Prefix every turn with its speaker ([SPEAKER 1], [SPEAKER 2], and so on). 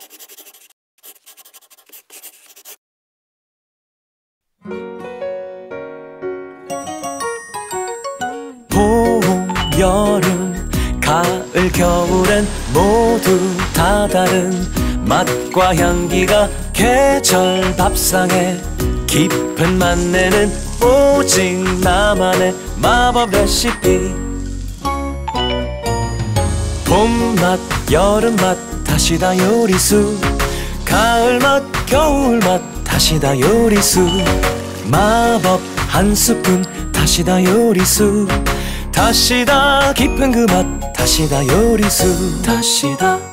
[SPEAKER 1] 봄, 여름, 가을, 겨울엔 모두 다 다른 맛과 향기가 계절 밥상에 깊은 맛내는 오직 나만의 마법 레시피. 봄맛, 여름맛, 다시다 요리수. 가을맛, 겨울맛, 다시다 요리수. 마법 한 스푼, 다시다 요리수. 다시다 깊은 그 맛, 다시다 요리수. 다시다